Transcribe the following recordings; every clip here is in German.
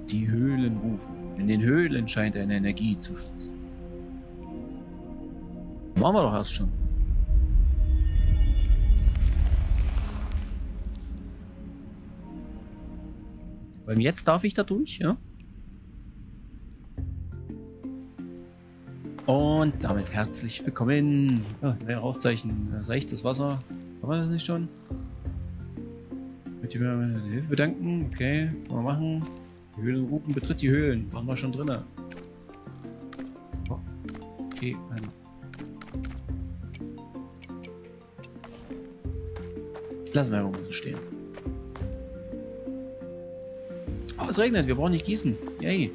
Die Höhlen rufen. In den Höhlen scheint eine Energie zu fließen. Waren wir doch erst schon. Weil jetzt darf ich da durch, ja? Und damit herzlich willkommen. Ja, Rauchzeichen. Seichtes Wasser. Haben wir das nicht schon? Möchte ich mir meine Hilfe bedanken? Okay, können wir machen. Die Höhlen rufen, betritt die Höhlen. Waren wir schon drin. Oh. Okay, lassen wir einfach mal so stehen. Oh, es regnet, wir brauchen nicht gießen. Yay.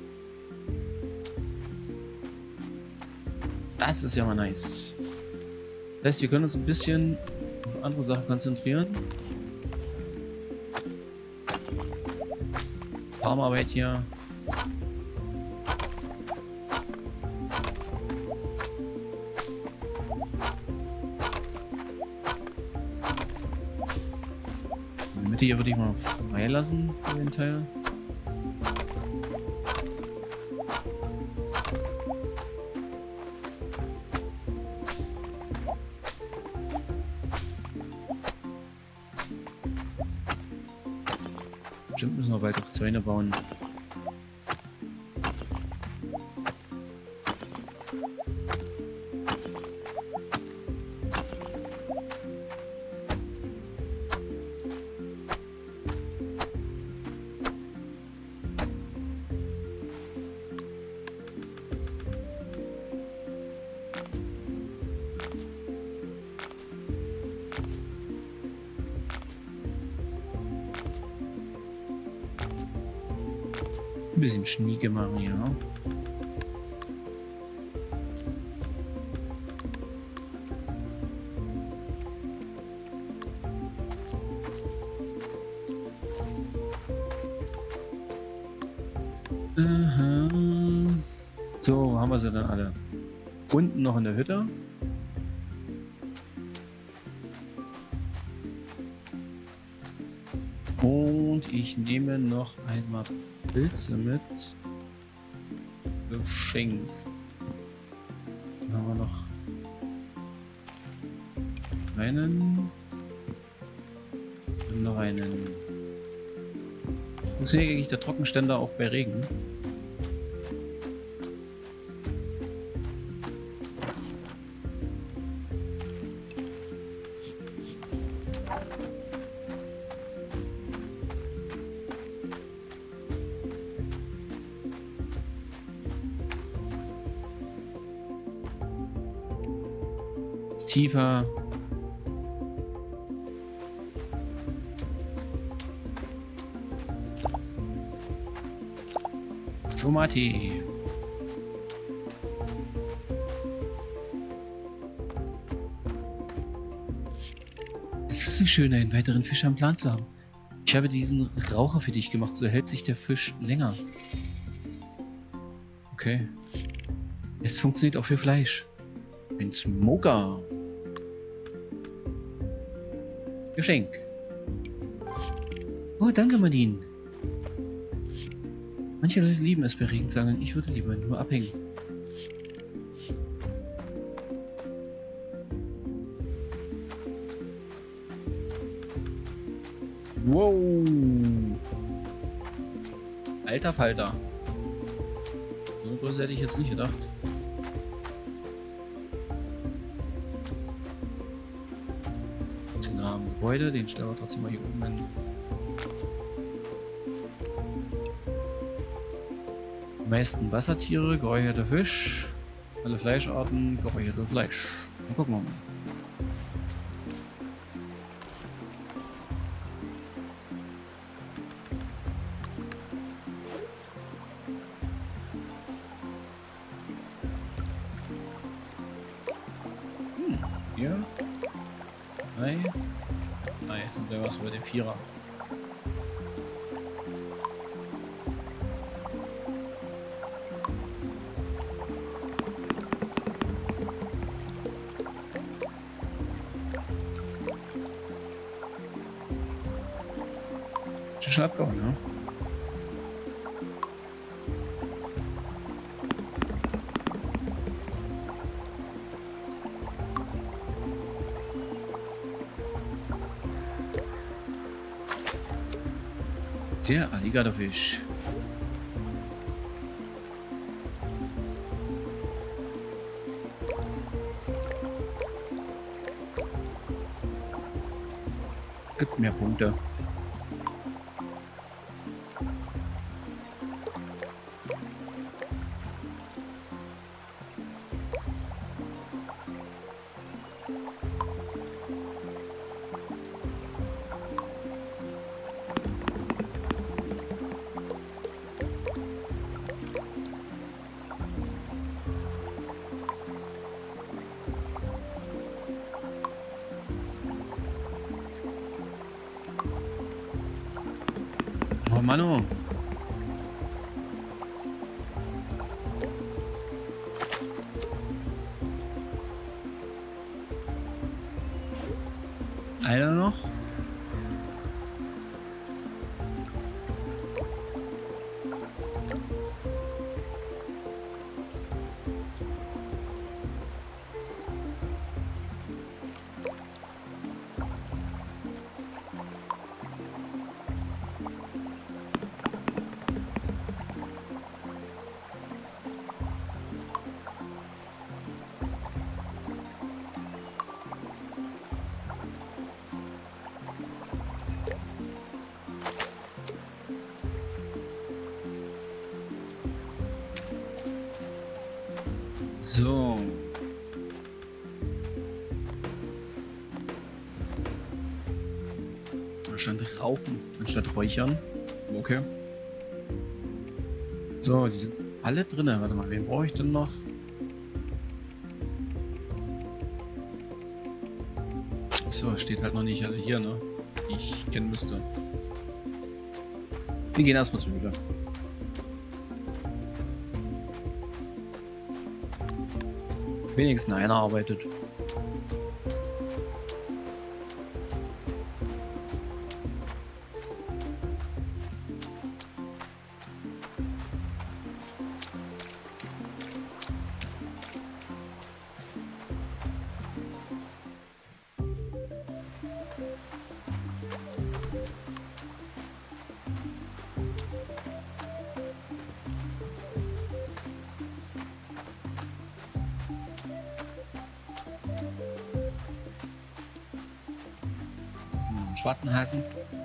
Das ist ja mal nice. Das heißt, wir können uns ein bisschen auf andere Sachen konzentrieren. Farmarbeit hier. In der Mitte hier würde ich mal freilassen für den Teil. Bestimmt müssen wir bald auch Zäune bauen. Ein bisschen Schnieke machen, ja. Aha. So, wo haben wir sie dann alle? Unten noch in der Hütte. Und ich nehme noch einmal Pilze mit. Geschenk. Dann haben wir noch einen. Und noch einen. Funktioniert eigentlich der Trockenständer auch bei Regen? Tiefer. Tomati. Es ist so schön, einen weiteren Fisch am Plan zu haben. Ich habe diesen Raucher für dich gemacht, so hält sich der Fisch länger. Okay. Es funktioniert auch für Fleisch. Ein Smoker. Geschenk. Oh, danke, Martin. Manche Leute lieben es bei Regen zu angeln. Ich würde lieber nur abhängen. Wow. Alter Falter. So eine Größe hätte ich jetzt nicht gedacht. Gebäude, den stellen wir trotzdem mal hier oben hin. Die meisten Wassertiere, geräucherter Fisch, alle Fleischarten, geräuchertes Fleisch. Dann gucken wir mal. Hier. 3. Nein, dann wäre was über den Vierer. Schon abgehauen, ja? Der Alligatorfisch. Gibt mehr Punkte. Oh Mano. Einer noch? So. Da stand Rauchen anstatt Räuchern. Okay. So, die sind alle drin. Warte mal, wen brauche ich denn noch? So, steht halt noch nicht alle hier, ne? Die ich kennen müsste. Wir gehen erstmal zur Höhle. Wenigstens einer arbeitet. Schwarzen Hasen.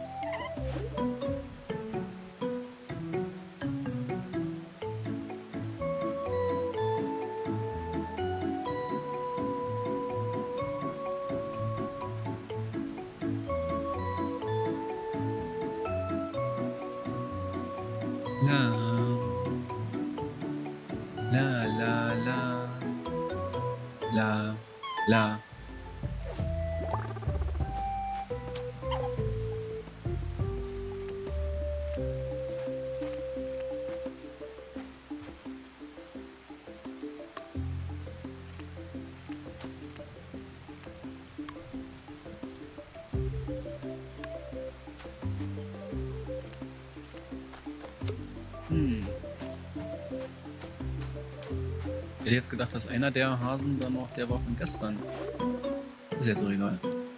La la la la la. Ich hätte jetzt gedacht, dass einer der Hasen dann noch der war von gestern. Ist jetzt so egal.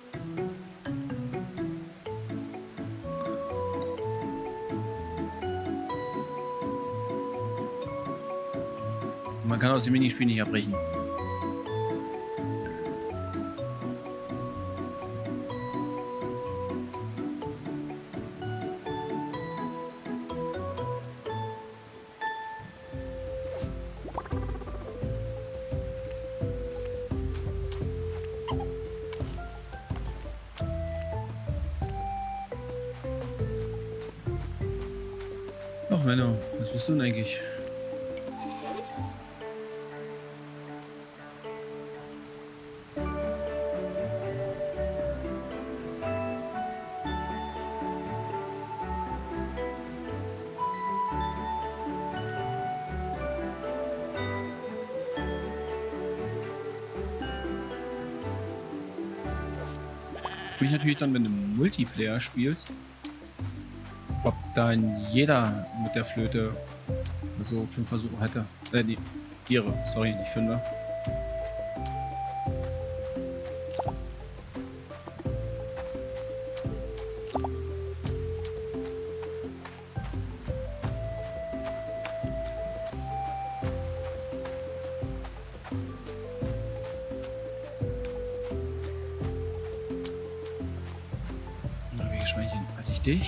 Man kann aus dem Minispiel nicht abbrechen. Ach Menno, was bist du denn eigentlich? Finde ich natürlich dann, wenn du Multiplayer spielst, ob dann jeder mit der Flöte so 5 Versuche hätte. Die ihre, sorry, nicht 5. dich.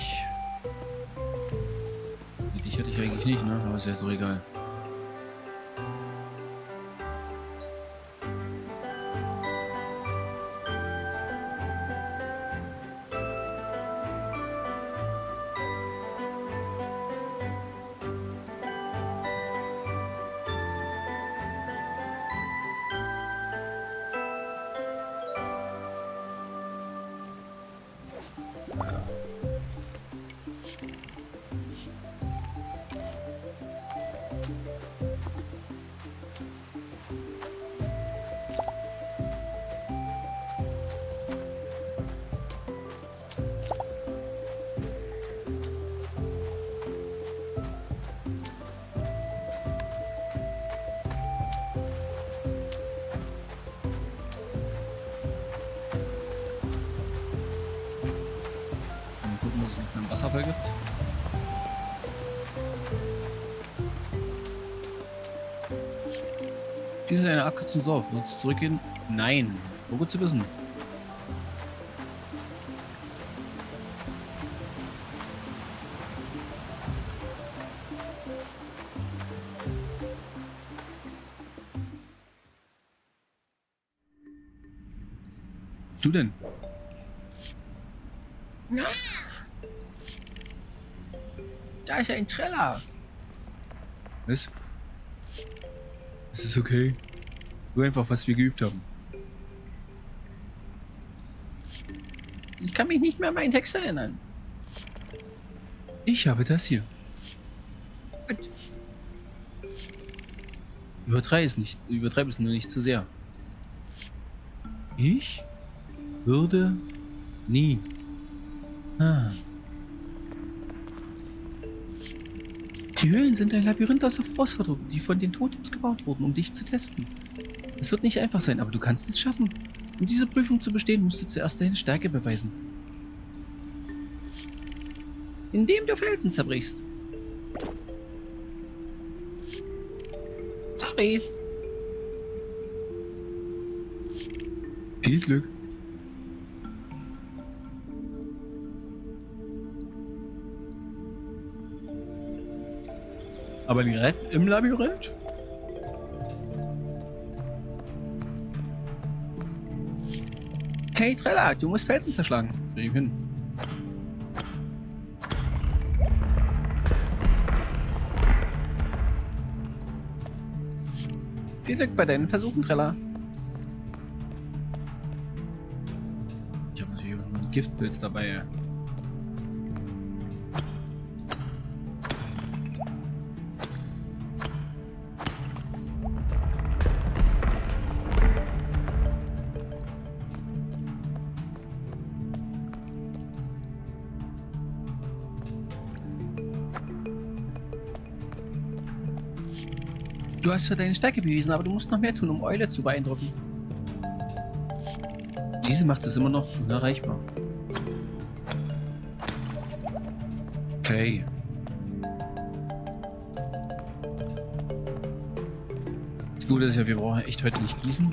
Dich hatte ich eigentlich nicht, ne? Aber ist ja so egal. Dass es noch einen Wasserfall gibt. Dies ist eine Abkürzung so. Willst du zurückgehen? Nein. Wo gut zu wissen. Du denn? Da ist ja ein Treller. Was? Es ist okay. Nur einfach, was wir geübt haben. Ich kann mich nicht mehr an meinen Text erinnern. Ich habe das hier. Übertreib es nur nicht zu sehr. Ich würde nie. Ah. Die Höhlen sind ein Labyrinth aus Herausforderungen, die von den Totems gebaut wurden, um dich zu testen. Es wird nicht einfach sein, aber du kannst es schaffen. Um diese Prüfung zu bestehen, musst du zuerst deine Stärke beweisen. Indem du Felsen zerbrichst. Sorry. Viel Glück. Aber direkt im Labyrinth? Hey Trella, du musst Felsen zerschlagen. Krieg ich hin. Viel Glück bei deinen Versuchen, Trella. Ich habe natürlich auch noch einen Giftpilz dabei. Du hast für deine Stärke bewiesen, aber du musst noch mehr tun, um Eule zu beeindrucken. Diese macht es immer noch unerreichbar. Okay. Das Gute ist ja, wir brauchen echt heute nicht gießen.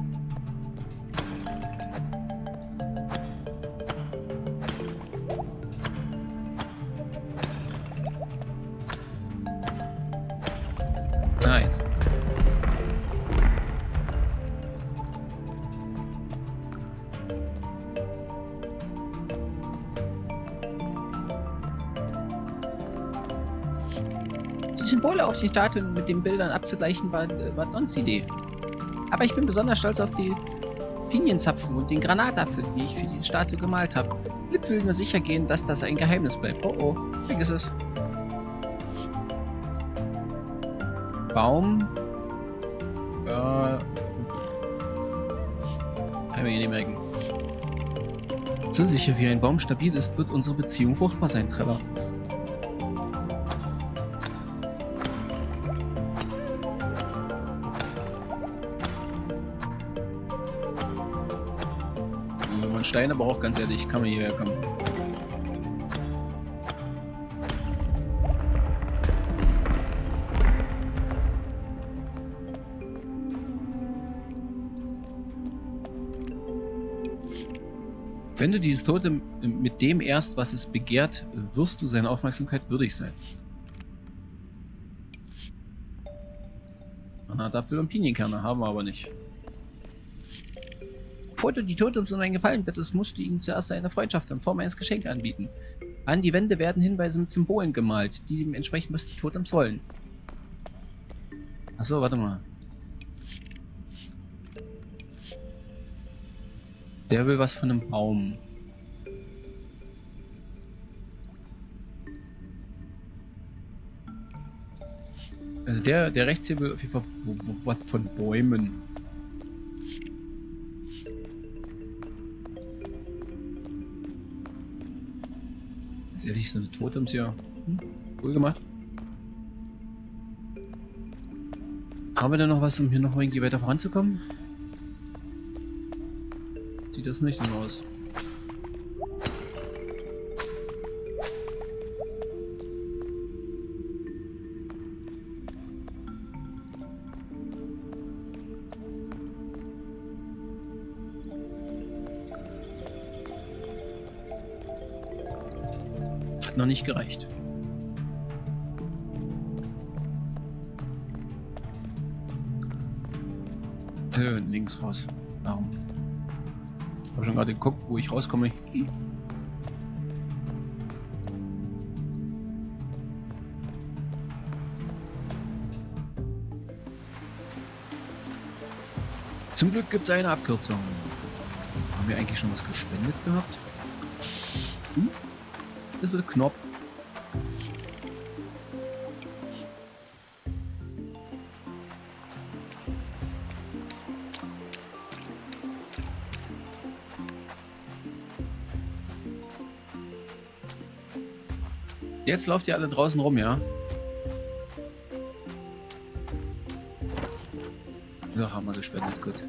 Ah, jetzt. Die Symbole auf den Statuen mit den Bildern abzugleichen war Dons Idee. Aber ich bin besonders stolz auf die Pinienzapfen und den Granatapfel, die ich für diese Statue gemalt habe. Flip will nur sicher gehen, dass das ein Geheimnis bleibt. Oh oh, vergiss es. Baum. Kann ich mir nicht merken. So sicher wie ein Baum stabil ist, wird unsere Beziehung fruchtbar sein, Trevor. Man Stein, aber auch ganz ehrlich, kann man hierher kommen. Wenn du dieses Totem mit dem erst, was es begehrt, wirst du seine Aufmerksamkeit würdig sein. Granatapfel und Pinienkerne haben wir aber nicht. Bevor du die Totems um einen Gefallen bittest, musst du ihnen zuerst eine Freundschaft in Form eines Geschenks anbieten. An die Wände werden Hinweise mit Symbolen gemalt, die dem entsprechen, was die Totems wollen. Achso, warte mal. Der will was von einem Baum. Also der rechts hier will auf jeden Fall was von Bäumen. Ganz ehrlich, sind die Totems hier cool gemacht. Haben wir denn noch was, um hier noch irgendwie weiter voranzukommen? Sieht das nicht so aus. Hat noch nicht gereicht. Links raus. Warum? Ich habe schon gerade geguckt, wo ich rauskomme. Zum Glück gibt es eine Abkürzung. Haben wir eigentlich schon was gespendet gehabt? Das wird Knopf. Jetzt lauft ihr alle draußen rum, ja? Ja, haben wir gespendet, gut.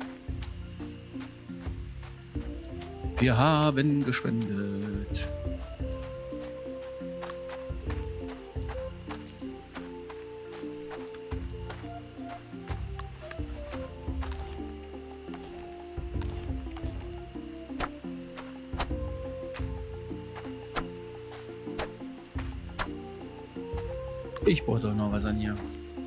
Wir haben gespendet. Ich brauche doch noch was an hier.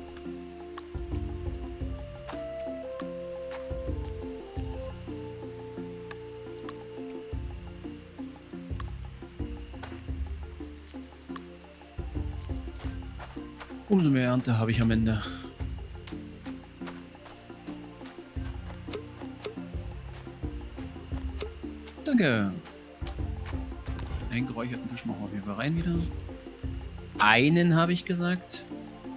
Umso mehr Ernte habe ich am Ende. Danke. Einen geräucherten Fisch machen wir auf jeden Fall rein wieder. Einen habe ich gesagt.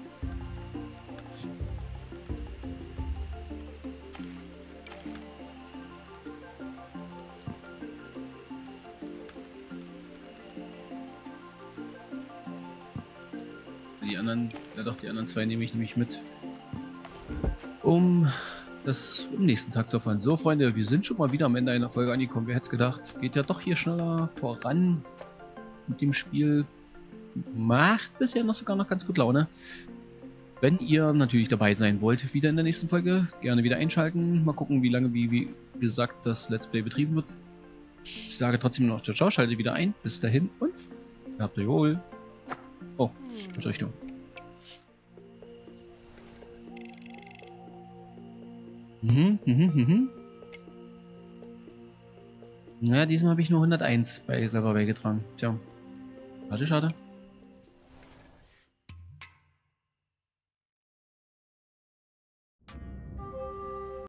Die anderen, ja doch, die anderen zwei nehme ich nämlich mit, um das am nächsten Tag zu erfahren. So, Freunde, wir sind schon mal wieder am Ende einer Folge angekommen. Wer hätte es gedacht? Geht ja doch hier schneller voran mit dem Spiel. Macht bisher noch sogar noch ganz gut Laune. Wenn ihr natürlich dabei sein wollt, wieder in der nächsten Folge, gerne wieder einschalten. Mal gucken, wie lange, wie gesagt, das Let's Play betrieben wird. Ich sage trotzdem noch ciao, ciao, schalte wieder ein. Bis dahin und habt euch wohl. Oh, falsche Richtung. Ja, diesmal habe ich nur 101 bei selber beigetragen. Tja, schade, schade.